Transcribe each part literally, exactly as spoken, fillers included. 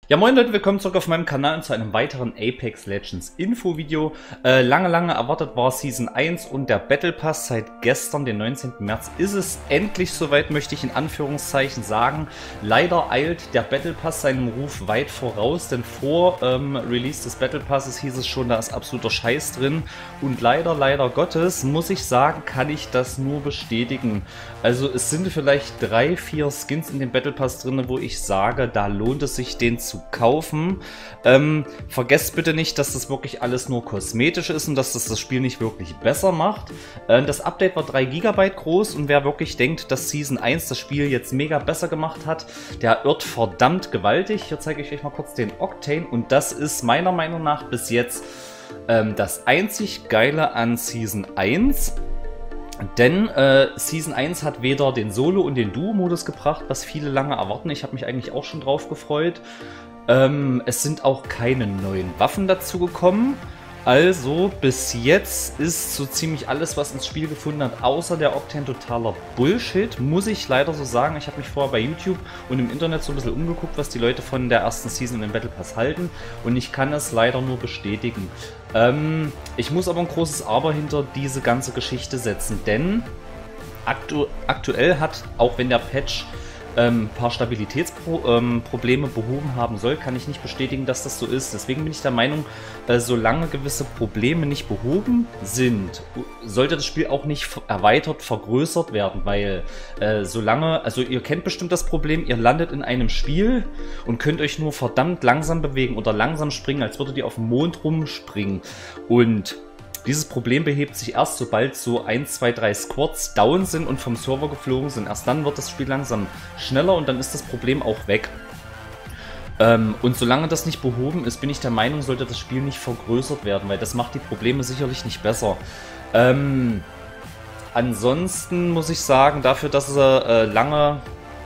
Ja, moin Leute, willkommen zurück auf meinem Kanal und zu einem weiteren Apex Legends Info-Video. Äh, lange, lange erwartet war Season eins und der Battle Pass. Seit gestern, den neunzehnten März, ist es endlich soweit, möchte ich in Anführungszeichen sagen. Leider eilt der Battle Pass seinem Ruf weit voraus, denn vor ähm, Release des Battle Passes hieß es schon, da ist absoluter Scheiß drin. Und leider, leider Gottes, muss ich sagen, kann ich das nur bestätigen. Also es sind vielleicht drei, vier Skins in dem Battle Pass drin, wo ich sage, da lohnt es sich, den zu kaufen. Ähm, vergesst bitte nicht, dass das wirklich alles nur kosmetisch ist und dass das das Spiel nicht wirklich besser macht. Äh, das Update war drei Gigabyte groß und wer wirklich denkt, dass Season eins das Spiel jetzt mega besser gemacht hat, der irrt verdammt gewaltig. Hier zeige ich euch mal kurz den Octane und das ist meiner Meinung nach bis jetzt ähm, das einzig Geile an Season eins. Denn äh, Season eins hat weder den Solo- und den Duo-Modus gebracht, was viele lange erwarten. Ich habe mich eigentlich auch schon drauf gefreut. Ähm, es sind auch keine neuen Waffen dazu gekommen. Also bis jetzt ist so ziemlich alles, was ins Spiel gefunden hat, außer der Octane, totaler Bullshit. Muss ich leider so sagen. Ich habe mich vorher bei YouTube und im Internet so ein bisschen umgeguckt, was die Leute von der ersten Season im Battle Pass halten. Und ich kann es leider nur bestätigen. Ähm, ich muss aber ein großes Aber hinter diese ganze Geschichte setzen, denn aktu aktuell hat, auch wenn der Patch ein ähm, paar Stabilitätsprobleme ähm, behoben haben soll, kann ich nicht bestätigen, dass das so ist. Deswegen bin ich der Meinung, äh, solange gewisse Probleme nicht behoben sind, sollte das Spiel auch nicht erweitert, vergrößert werden, weil äh, solange, also ihr kennt bestimmt das Problem, ihr landet in einem Spiel und könnt euch nur verdammt langsam bewegen oder langsam springen, als würdet ihr auf dem Mond rumspringen. Und dieses Problem behebt sich erst, sobald so eins, zwei, drei Squads down sind und vom Server geflogen sind. Erst dann wird das Spiel langsam schneller und dann ist das Problem auch weg. Ähm, und solange das nicht behoben ist, bin ich der Meinung, sollte das Spiel nicht vergrößert werden, weil das macht die Probleme sicherlich nicht besser. Ähm, ansonsten muss ich sagen, dafür, dass er äh, lange,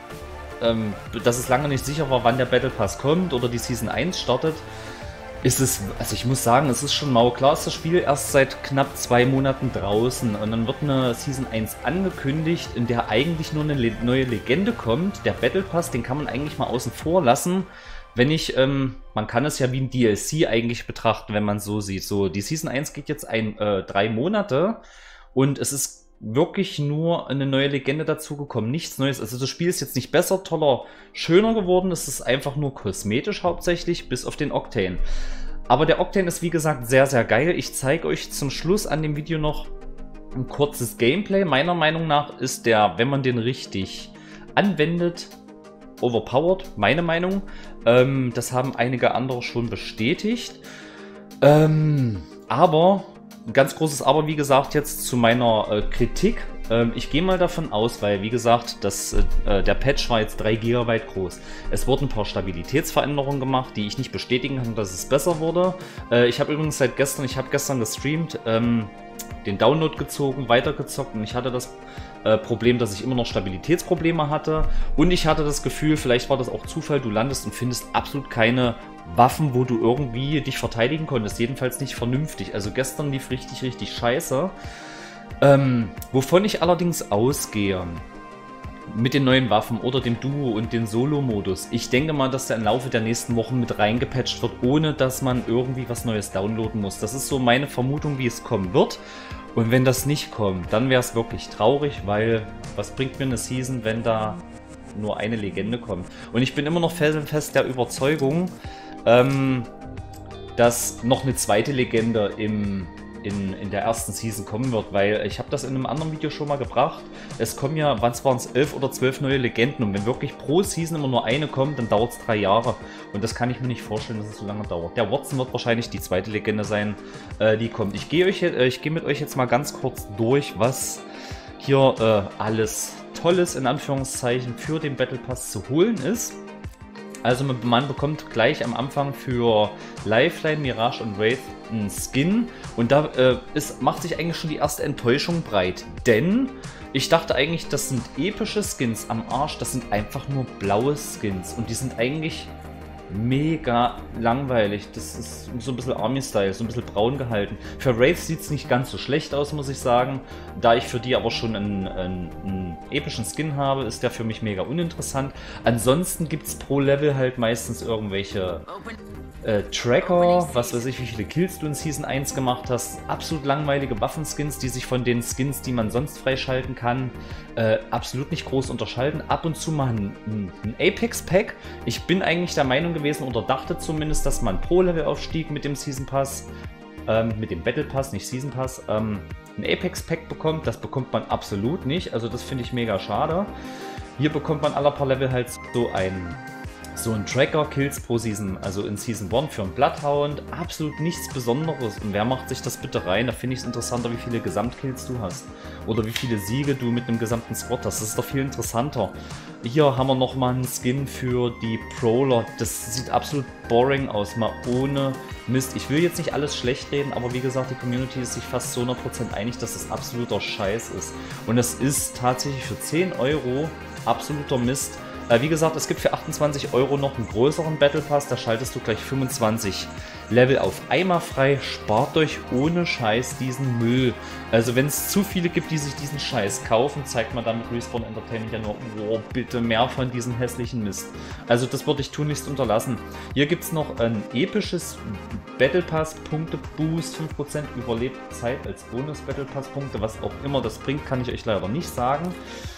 ähm, dass es lange nicht sicher war, wann der Battle Pass kommt oder die Season eins startet, ist es, also ich muss sagen, es ist schon mau. Klar ist das Spiel erst seit knapp zwei Monaten draußen und dann wird eine Season eins angekündigt, in der eigentlich nur eine Le neue Legende kommt. Der Battle Pass, den kann man eigentlich mal außen vor lassen, wenn ich, ähm, man kann es ja wie ein D L C eigentlich betrachten, wenn man es so sieht. So, die Season eins geht jetzt ein, äh, drei Monate und es ist wirklich nur eine neue Legende dazugekommen, nichts Neues. Also das Spiel ist jetzt nicht besser, toller, schöner geworden, es ist einfach nur kosmetisch hauptsächlich, bis auf den Octane. Aber der Octane ist wie gesagt sehr, sehr geil. Ich zeige euch zum Schluss an dem Video noch ein kurzes Gameplay. Meiner Meinung nach ist der, wenn man den richtig anwendet, overpowered, meine Meinung. Ähm, das haben einige andere schon bestätigt. Ähm, aber... Ein ganz großes Aber, wie gesagt, jetzt zu meiner äh, Kritik. Ähm, ich gehe mal davon aus, weil, wie gesagt, das, äh, der Patch war jetzt drei Gigabyte groß. Es wurden ein paar Stabilitätsveränderungen gemacht, die ich nicht bestätigen kann, dass es besser wurde. Äh, ich habe übrigens seit gestern, ich habe gestern gestreamt, ähm, den Download gezogen, weitergezockt und ich hatte das äh, Problem, dass ich immer noch Stabilitätsprobleme hatte. Und ich hatte das Gefühl, vielleicht war das auch Zufall, du landest und findest absolut keine Waffen, wo du irgendwie dich verteidigen konntest, jedenfalls nicht vernünftig. Also gestern lief richtig, richtig scheiße. Ähm, wovon ich allerdings ausgehe, mit den neuen Waffen oder dem Duo und dem Solo-Modus, ich denke mal, dass der im Laufe der nächsten Wochen mit reingepatcht wird, ohne dass man irgendwie was Neues downloaden muss. Das ist so meine Vermutung, wie es kommen wird. Und wenn das nicht kommt, dann wäre es wirklich traurig, weil was bringt mir eine Season, wenn da nur eine Legende kommt? Und ich bin immer noch felsenfest der Überzeugung, Ähm, dass noch eine zweite Legende im, in, in der ersten Season kommen wird, weil ich habe das in einem anderen Video schon mal gebracht. Es kommen ja, wann waren es, elf oder zwölf neue Legenden und wenn wirklich pro Season immer nur eine kommt, dann dauert es drei Jahre und das kann ich mir nicht vorstellen, dass es so lange dauert. Der Wattson wird wahrscheinlich die zweite Legende sein, äh, die kommt. Ich gehe euch, äh, ich gehe mit euch jetzt mal ganz kurz durch, was hier äh, alles Tolles in Anführungszeichen für den Battle Pass zu holen ist. Also man bekommt gleich am Anfang für Lifeline, Mirage und Wraith einen Skin und da äh, ist, macht sich eigentlich schon die erste Enttäuschung breit, denn ich dachte eigentlich, das sind epische Skins am Arsch, das sind einfach nur blaue Skins und die sind eigentlich mega langweilig. Das ist so ein bisschen Army-Style, so ein bisschen braun gehalten. Für Wraiths sieht es nicht ganz so schlecht aus, muss ich sagen. Da ich für die aber schon einen, einen, einen epischen Skin habe, ist der für mich mega uninteressant. Ansonsten gibt es pro Level halt meistens irgendwelche äh, Tracker, was weiß ich, wie viele Kills du in Season eins gemacht hast. Absolut langweilige Waffenskins, die sich von den Skins, die man sonst freischalten kann, äh, absolut nicht groß unterscheiden. Ab und zu mal ein, ein, ein Apex-Pack. Ich bin eigentlich der Meinung gewesen oder dachte zumindest, dass man Pro-Level-Aufstieg mit dem Season Pass, ähm, mit dem Battle Pass, nicht Season Pass, ähm, ein Apex-Pack bekommt. Das bekommt man absolut nicht, also das finde ich mega schade. Hier bekommt man alle paar Level halt so ein, so ein Tracker, Kills pro Season, also in Season eins für einen Bloodhound, absolut nichts Besonderes. Und wer macht sich das bitte rein? Da finde ich es interessanter, wie viele Gesamtkills du hast. Oder wie viele Siege du mit einem gesamten Squad hast. Das ist doch viel interessanter. Hier haben wir nochmal einen Skin für die Prowler. Das sieht absolut boring aus, mal ohne Mist. Ich will jetzt nicht alles schlecht reden, aber wie gesagt, die Community ist sich fast zu hundert Prozent einig, dass das absoluter Scheiß ist. Und es ist tatsächlich für zehn Euro absoluter Mist. Wie gesagt, es gibt für achtundzwanzig Euro noch einen größeren Battle Pass, da schaltest du gleich fünfundzwanzig Level auf einmal frei. Spart euch ohne Scheiß diesen Müll. Also wenn es zu viele gibt, die sich diesen Scheiß kaufen, zeigt man damit Respawn Entertainment ja nur, oh, bitte mehr von diesem hässlichen Mist. Also das würde ich tunlichst unterlassen. Hier gibt es noch ein episches Battle Pass Punkte Boost, fünf Prozent Überlebzeit als Bonus Battle Pass Punkte, was auch immer das bringt, kann ich euch leider nicht sagen.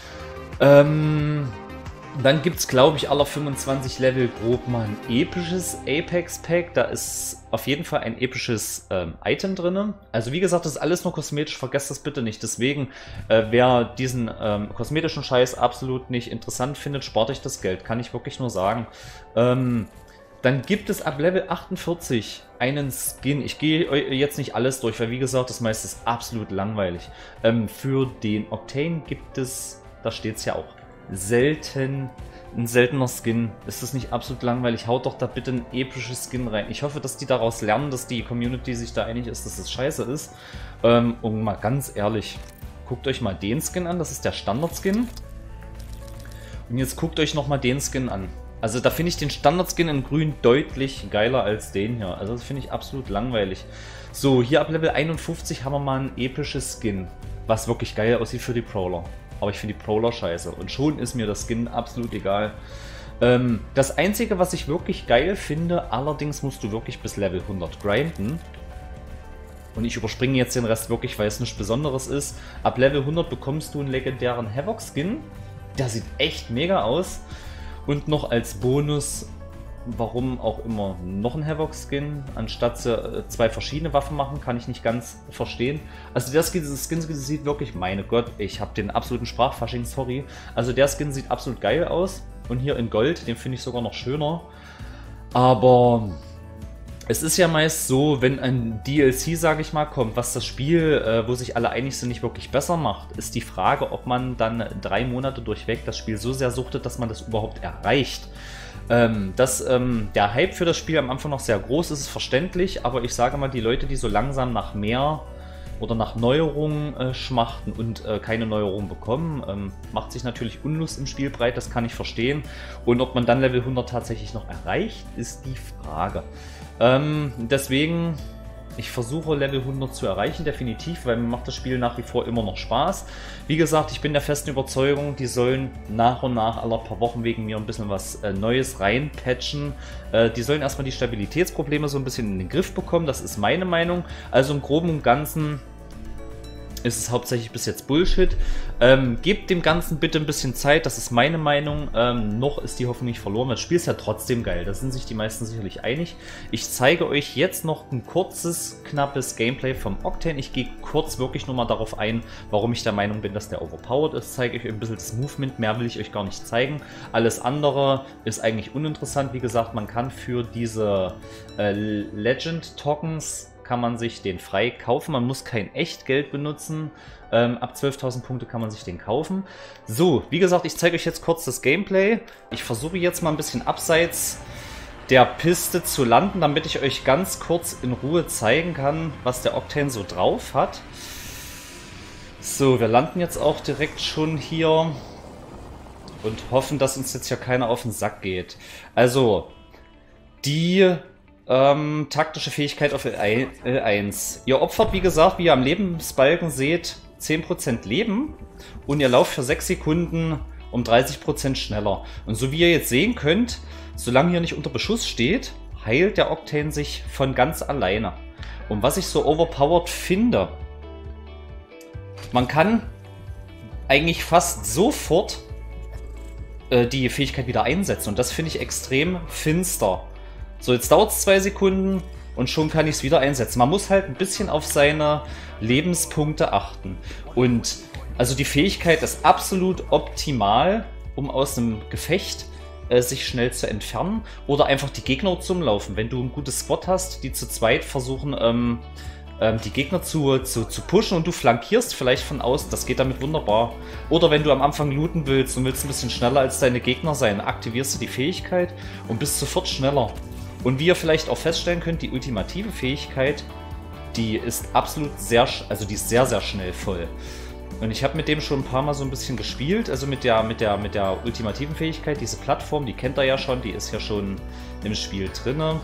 Ähm... Dann gibt es, glaube ich, aller fünfundzwanzig Level grob mal ein episches Apex-Pack. Da ist auf jeden Fall ein episches ähm, Item drin. Also wie gesagt, das ist alles nur kosmetisch, vergesst das bitte nicht. Deswegen, äh, wer diesen ähm, kosmetischen Scheiß absolut nicht interessant findet, spart euch das Geld. Kann ich wirklich nur sagen. Ähm, dann gibt es ab Level achtundvierzig einen Skin. Ich gehe jetzt nicht alles durch, weil wie gesagt, das meiste ist absolut langweilig. Ähm, für den Octane gibt es, da steht es ja auch, selten, ein seltener Skin. Ist das nicht absolut langweilig? Haut doch da bitte ein episches Skin rein. Ich hoffe, dass die daraus lernen, dass die Community sich da einig ist, dass es scheiße ist. Ähm, und mal ganz ehrlich, guckt euch mal den Skin an, das ist der Standard-Skin. Und jetzt guckt euch nochmal den Skin an. Also da finde ich den Standard-Skin in grün deutlich geiler als den hier. Also das finde ich absolut langweilig. So, hier ab Level einundfünfzig haben wir mal ein episches Skin, was wirklich geil aussieht für die Prowler. Aber ich finde die Prowler scheiße. Und schon ist mir das Skin absolut egal. Ähm, das Einzige, was ich wirklich geil finde, allerdings musst du wirklich bis Level hundert grinden. Und ich überspringe jetzt den Rest wirklich, weil es nichts Besonderes ist. Ab Level hundert bekommst du einen legendären Havoc-Skin. Der sieht echt mega aus. Und noch als Bonus, warum auch immer, noch ein Havoc-Skin, anstatt sie äh, zwei verschiedene Waffen machen, kann ich nicht ganz verstehen. Also der Skin, Skin sieht wirklich, meine Gott, ich habe den absoluten Sprachfasching, sorry. Also der Skin sieht absolut geil aus. Und hier in Gold, den finde ich sogar noch schöner. Aber es ist ja meist so, wenn ein D L C, sage ich mal, kommt, was das Spiel, äh, wo sich alle einig sind, nicht wirklich besser macht, ist die Frage, ob man dann drei Monate durchweg das Spiel so sehr suchtet, dass man das überhaupt erreicht. Ähm, dass ähm, der Hype für das Spiel am Anfang noch sehr groß ist, ist verständlich, aber ich sage mal, die Leute, die so langsam nach mehr oder nach Neuerungen äh, schmachten und äh, keine Neuerungen bekommen, ähm, macht sich natürlich Unlust im Spiel breit, das kann ich verstehen. Und ob man dann Level hundert tatsächlich noch erreicht, ist die Frage. Ähm, deswegen, ich versuche Level hundert zu erreichen, definitiv, weil mir macht das Spiel nach wie vor immer noch Spaß. Wie gesagt, ich bin der festen Überzeugung, die sollen nach und nach alle paar Wochen wegen mir ein bisschen was äh, Neues reinpatchen. Äh, die sollen erstmal die Stabilitätsprobleme so ein bisschen in den Griff bekommen, das ist meine Meinung. Also im Groben und Ganzen ist es hauptsächlich bis jetzt Bullshit. Ähm, gebt dem Ganzen bitte ein bisschen Zeit, das ist meine Meinung. Ähm, noch ist die Hoffnung nicht verloren. Das Spiel ist ja trotzdem geil, da sind sich die meisten sicherlich einig. Ich zeige euch jetzt noch ein kurzes, knappes Gameplay vom Octane. Ich gehe kurz wirklich nur mal darauf ein, warum ich der Meinung bin, dass der overpowered ist. Zeige euch ein bisschen das Movement, mehr will ich euch gar nicht zeigen. Alles andere ist eigentlich uninteressant. Wie gesagt, man kann für diese äh, Legend-Tokens kann man sich den frei kaufen. Man muss kein Echtgeld benutzen. Ähm, ab zwölftausend Punkte kann man sich den kaufen. So, wie gesagt, ich zeige euch jetzt kurz das Gameplay. Ich versuche jetzt mal ein bisschen abseits der Piste zu landen, damit ich euch ganz kurz in Ruhe zeigen kann, was der Octane so drauf hat. So, wir landen jetzt auch direkt schon hier und hoffen, dass uns jetzt hier keiner auf den Sack geht. Also, die ähm, taktische Fähigkeit auf L eins. Ihr opfert, wie gesagt, wie ihr am Lebensbalken seht, zehn Prozent Leben und ihr lauft für sechs Sekunden um dreißig Prozent schneller. Und so wie ihr jetzt sehen könnt, solange ihr nicht unter Beschuss steht, heilt der Octane sich von ganz alleine. Und was ich so overpowered finde, man kann eigentlich fast sofort äh, die Fähigkeit wieder einsetzen. Und das finde ich extrem finster. So, jetzt dauert es zwei Sekunden und schon kann ich es wieder einsetzen. Man muss halt ein bisschen auf seine Lebenspunkte achten. Und also die Fähigkeit ist absolut optimal, um aus einem Gefecht äh, sich schnell zu entfernen oder einfach die Gegner zu umlaufen. Wenn du ein gutes Spot hast, die zu zweit versuchen, ähm, ähm, die Gegner zu, zu, zu pushen und du flankierst vielleicht von außen, das geht damit wunderbar. Oder wenn du am Anfang looten willst und willst ein bisschen schneller als deine Gegner sein, aktivierst du die Fähigkeit und bist sofort schneller. Und wie ihr vielleicht auch feststellen könnt, die ultimative Fähigkeit, die ist absolut sehr, also die ist sehr, sehr schnell voll. Und ich habe mit dem schon ein paar Mal so ein bisschen gespielt, also mit der, mit der, mit der ultimativen Fähigkeit, diese Plattform, die kennt ihr ja schon, die ist ja schon im Spiel drinne.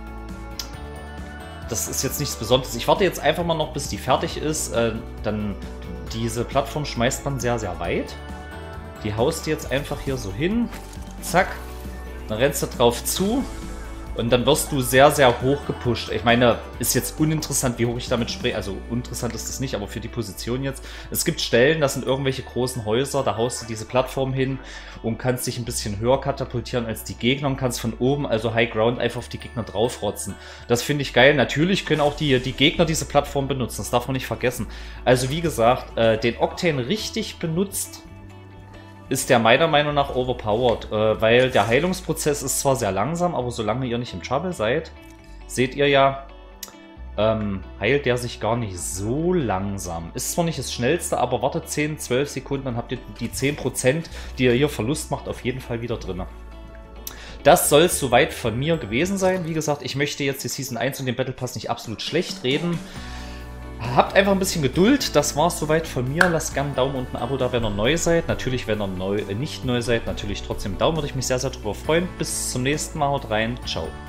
Das ist jetzt nichts Besonderes. Ich warte jetzt einfach mal noch, bis die fertig ist. Äh, dann diese Plattform schmeißt man sehr, sehr weit. Die haust du jetzt einfach hier so hin. Zack. Dann rennst du drauf zu. Und dann wirst du sehr, sehr hoch gepusht. Ich meine, ist jetzt uninteressant, wie hoch ich damit spreche. Also uninteressant ist das nicht, aber für die Position jetzt. Es gibt Stellen, das sind irgendwelche großen Häuser, da haust du diese Plattform hin und kannst dich ein bisschen höher katapultieren als die Gegner und kannst von oben, also High Ground, einfach auf die Gegner draufrotzen. Das finde ich geil. Natürlich können auch die, die Gegner diese Plattform benutzen, das darf man nicht vergessen. Also wie gesagt, äh, den Octane richtig benutzt, ist der meiner Meinung nach overpowered, äh, weil der Heilungsprozess ist zwar sehr langsam, aber solange ihr nicht im Trouble seid, seht ihr ja, ähm, heilt der sich gar nicht so langsam. Ist zwar nicht das Schnellste, aber wartet zehn, zwölf Sekunden, dann habt ihr die zehn Prozent, die ihr hier Verlust macht, auf jeden Fall wieder drin. Das soll es soweit von mir gewesen sein. Wie gesagt, ich möchte jetzt die Season eins und den Battle Pass nicht absolut schlecht reden. Habt einfach ein bisschen Geduld, das war es soweit von mir. Lasst gerne einen Daumen und ein Abo da, wenn ihr neu seid. Natürlich, wenn ihr neu, äh, nicht neu seid, natürlich trotzdem einen Daumen, würde ich mich sehr, sehr darüber freuen. Bis zum nächsten Mal, haut rein, ciao.